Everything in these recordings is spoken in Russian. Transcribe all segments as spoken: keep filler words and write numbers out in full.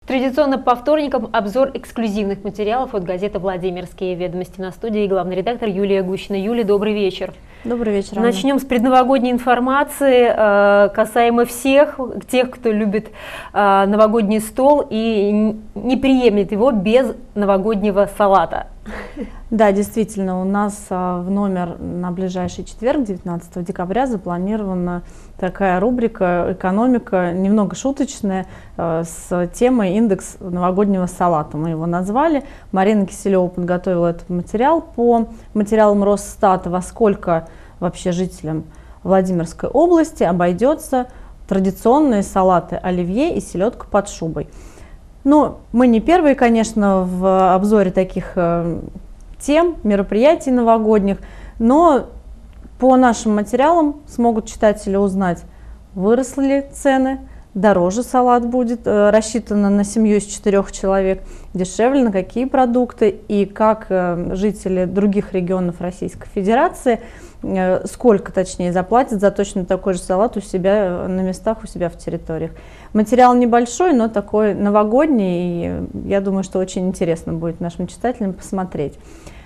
Традиционно по вторникам обзор эксклюзивных материалов от газеты «Владимирские ведомости». На студии главный редактор Юлия Гущина. Юлия, добрый вечер. Добрый вечер, Анна. Начнем с предновогодней информации, э, касаемо всех, тех, кто любит э, новогодний стол и не приемлет его без новогоднего салата. Да, действительно, у нас а, в номер на ближайший четверг, девятнадцатого декабря, запланирована такая рубрика «Экономика», немного шуточная, а, с темой «Индекс новогоднего салата». Мы его назвали. Марина Киселева подготовила этот материал по материалам Росстата, во сколько вообще жителям Владимирской области обойдется традиционные салаты оливье и селедка под шубой. Ну, мы не первые, конечно, в обзоре таких э, тем, мероприятий новогодних, но по нашим материалам смогут читатели узнать, выросли ли цены, дороже салат будет, э, рассчитано на семью из четырех человек, дешевле, на какие продукты и как э, жители других регионов Российской Федерации, э, сколько точнее заплатят за точно такой же салат у себя на местах, у себя в территориях. Материал небольшой, но такой новогодний, и я думаю, что очень интересно будет нашим читателям посмотреть.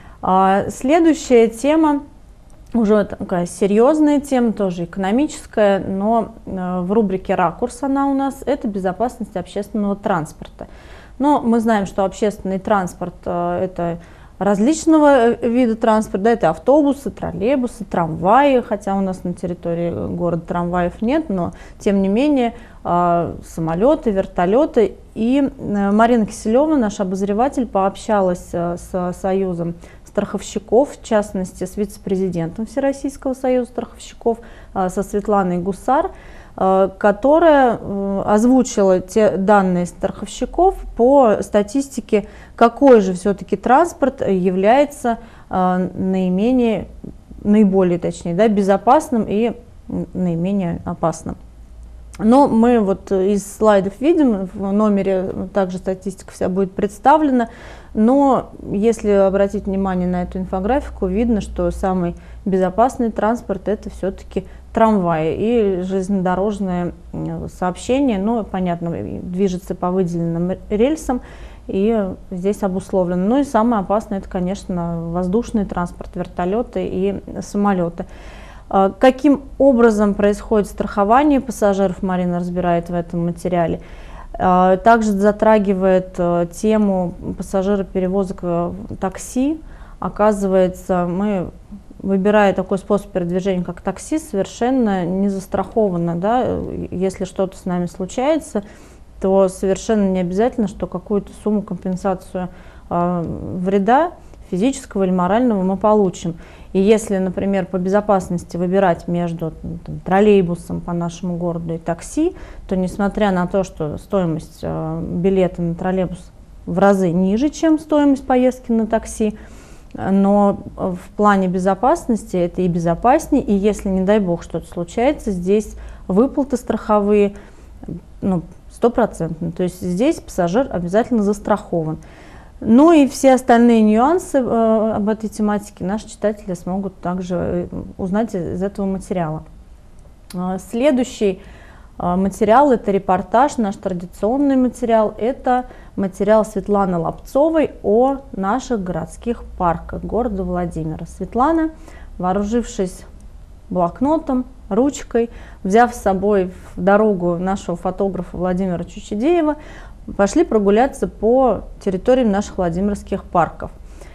А следующая тема, уже такая серьезная тема, тоже экономическая, но в рубрике «Ракурс» она у нас, это безопасность общественного транспорта. Но мы знаем, что общественный транспорт – это различного вида транспорта, да, это автобусы, троллейбусы, трамваи, хотя у нас на территории города трамваев нет, но тем не менее самолеты, вертолеты. И Марина Киселева, наш обозреватель, пообщалась с Союзом страховщиков, в частности с вице-президентом Всероссийского союза страховщиков, со Светланой Гусар, которая озвучила те данные страховщиков по статистике, какой же все-таки транспорт является наименее, наиболее точнее, да, безопасным и наименее опасным. Но мы вот из слайдов видим, в номере также статистика вся будет представлена, но если обратить внимание на эту инфографику, видно, что самый безопасный транспорт – это все-таки трамваи и железнодорожное сообщение, ну, понятно, движется по выделенным рельсам, и здесь обусловлено. Ну и самое опасное – это, конечно, воздушный транспорт, вертолеты и самолеты. Каким образом происходит страхование пассажиров, Марина разбирает в этом материале. Также затрагивает тему пассажироперевозок такси. Оказывается, мы, выбирая такой способ передвижения, как такси, совершенно не застрахованы. Да? Если что-то с нами случается, то совершенно не обязательно, что какую-то сумму компенсацию вреда физического или морального мы получим. И если, например, по безопасности выбирать между там, троллейбусом по нашему городу и такси, то несмотря на то, что стоимость э, билета на троллейбус в разы ниже, чем стоимость поездки на такси, но в плане безопасности это и безопаснее, и если, не дай бог, что-то случается, здесь выплаты страховые ну, стопроцентные, то есть здесь пассажир обязательно застрахован. Ну и все остальные нюансы э, об этой тематике наши читатели смогут также узнать из этого материала. Э, следующий э, материал – это репортаж, наш традиционный материал. Это материал Светланы Лапцовой о наших городских парках города Владимира. Светлана, вооружившись блокнотом, ручкой, взяв с собой в дорогу нашего фотографа Владимира Чучедеева, пошли прогуляться по территориям наших владимирских парков.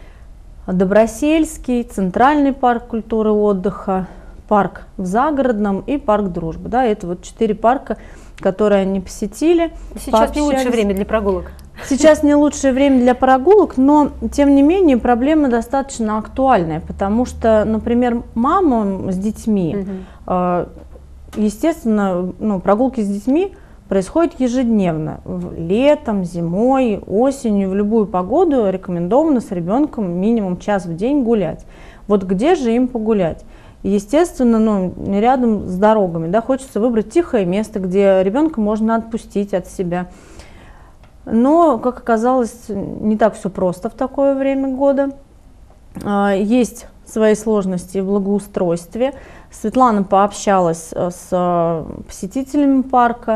Добросельский, Центральный парк культуры и отдыха, парк в Загородном и парк Дружбы. Да, это вот четыре парка, которые они посетили. Сейчас пообщались. Не лучшее время для прогулок. Сейчас не лучшее время для прогулок, но тем не менее проблема достаточно актуальная, потому что, например, мамам с детьми, угу. естественно, ну, прогулки с детьми происходит ежедневно, летом, зимой, осенью, в любую погоду рекомендовано с ребенком минимум час в день гулять. Вот где же им погулять? Естественно, ну, рядом с дорогами, да, хочется выбрать тихое место, где ребенка можно отпустить от себя. Но, как оказалось, не так все просто в такое время года. Есть свои сложности в благоустройстве. Светлана пообщалась с посетителями парка,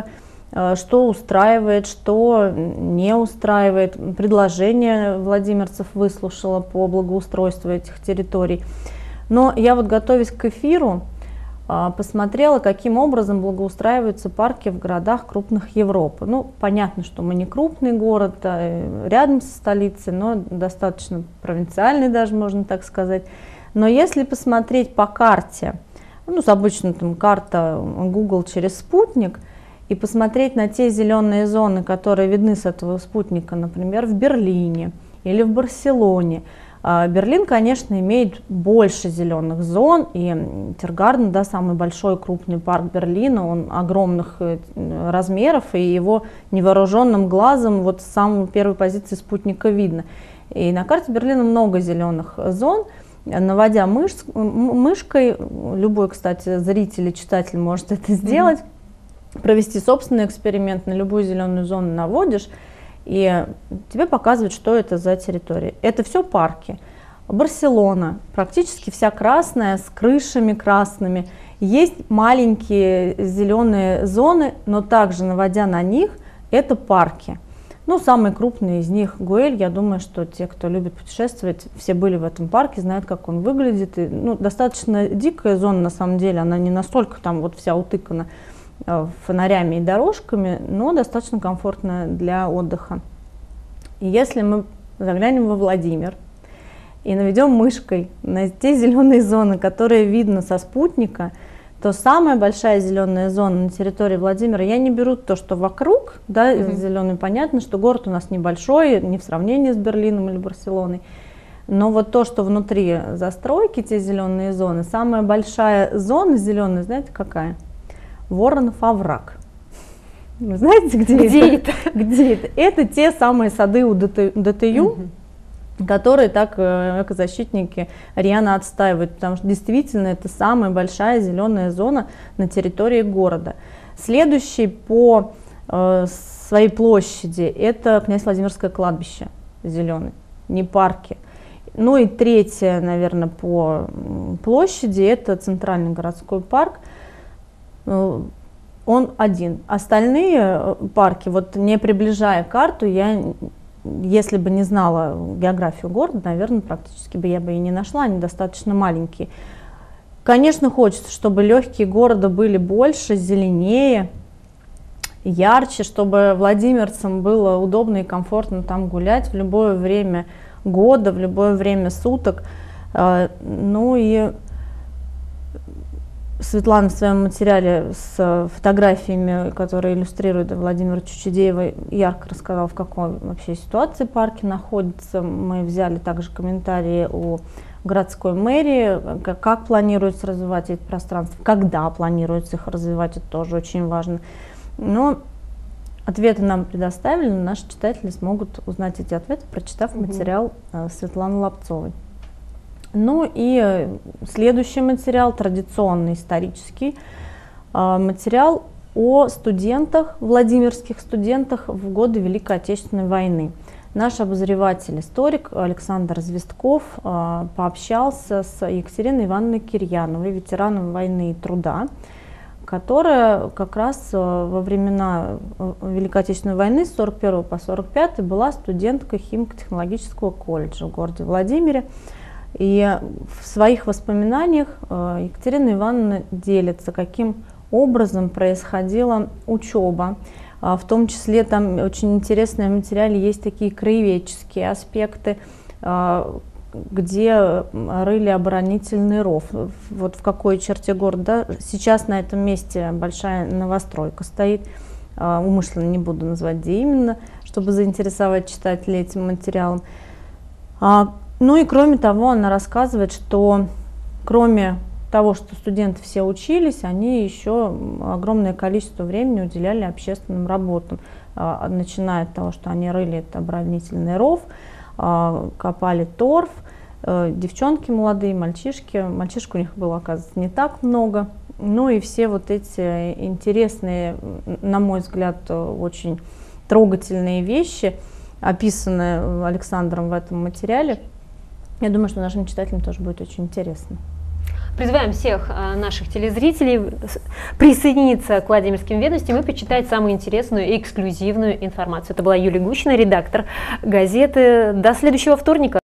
что устраивает, что не устраивает. Предложения владимирцев выслушала по благоустройству этих территорий. Но я вот, готовясь к эфиру, посмотрела, каким образом благоустраиваются парки в городах крупных Европы. Ну, понятно, что мы не крупный город, а рядом со столицей, но достаточно провинциальный даже, можно так сказать. Но если посмотреть по карте, ну, обычно там карта Google через спутник, и посмотреть на те зеленые зоны, которые видны с этого спутника, например, в Берлине или в Барселоне. Берлин, конечно, имеет больше зеленых зон, и Тиргарден, да, самый большой крупный парк Берлина, он огромных размеров, и его невооруженным глазом вот с самой первой позиции спутника видно. И на карте Берлина много зеленых зон. Наводя мыш, мышкой, любой, кстати, зритель и читатель может это сделать, mm-hmm. провести собственный эксперимент, на любую зеленую зону наводишь, и тебе показывают, что это за территория. Это все парки. Барселона, практически вся красная, с крышами красными. Есть маленькие зеленые зоны, но также, наводя на них, это парки. Ну, самые крупные из них Гуэль. Я думаю, что те, кто любит путешествовать, все были в этом парке, знают, как он выглядит. И, ну, достаточно дикая зона, на самом деле, она не настолько там вот вся утыкана фонарями и дорожками, но достаточно комфортная для отдыха. И если мы заглянем во Владимир и наведем мышкой на те зеленые зоны, которые видно со спутника, то самая большая зеленая зона на территории Владимира, я не беру то, что вокруг, да, mm-hmm. зеленый, понятно, что город у нас небольшой, не в сравнении с Берлином или Барселоной, но вот то, что внутри застройки, те зеленые зоны, самая большая зона зеленая, знаете, какая? Воронов овраг. Вы знаете, где, где это? это? Где это? Это те самые сады у ДТЮ, угу. которые так экозащитники рьяно отстаивают, потому что действительно это самая большая зеленая зона на территории города. Следующий по э, своей площади это Князь Владимирское кладбище зеленый, не парки. Ну и третье, наверное, по площади это Центральный городской парк. Он один. Остальные парки, вот не приближая карту, я, если бы не знала географию города, наверное, практически бы я бы и не нашла, они достаточно маленькие. Конечно, хочется, чтобы легкие города были больше, зеленее, ярче, чтобы владимирцам было удобно и комфортно там гулять в любое время года, в любое время суток. Ну и Светлана в своем материале с фотографиями, которые иллюстрируют Владимира Чучедеева, ярко рассказала, в какой вообще ситуации парки находятся. Мы взяли также комментарии у городской мэрии, как, как планируется развивать эти пространства, когда планируется их развивать, это тоже очень важно. Но ответы нам предоставили, но наши читатели смогут узнать эти ответы, прочитав угу. материал Светланы Лапцовой. Ну и следующий материал, традиционный исторический материал о студентах, владимирских студентах в годы Великой Отечественной войны. Наш обозреватель, историк Александр Звездков пообщался с Екатериной Ивановной Кирьяновой, ветераном войны и труда, которая как раз во времена Великой Отечественной войны с сорок первого по сорок пятый была студенткой химико-технологического колледжа в городе Владимире. И в своих воспоминаниях Екатерина Ивановна делится, каким образом происходила учеба. В том числе там очень интересные в материале есть такие краеведческие аспекты, где рыли оборонительный ров. Вот в какой черте города. Сейчас на этом месте большая новостройка стоит. Умышленно не буду называть, где именно, чтобы заинтересовать читателей этим материалом. Ну и кроме того, она рассказывает, что кроме того, что студенты все учились, они еще огромное количество времени уделяли общественным работам, начиная от того, что они рыли этот оборонительный ров, копали торф, девчонки молодые, мальчишки, мальчишек у них было, оказывается, не так много, ну и все вот эти интересные, на мой взгляд, очень трогательные вещи, описанные Александром в этом материале. Я думаю, что нашим читателям тоже будет очень интересно. Призываем всех наших телезрителей присоединиться к Владимирским ведомостям и почитать самую интересную и эксклюзивную информацию. Это была Юлия Гущина, редактор газеты. До следующего вторника.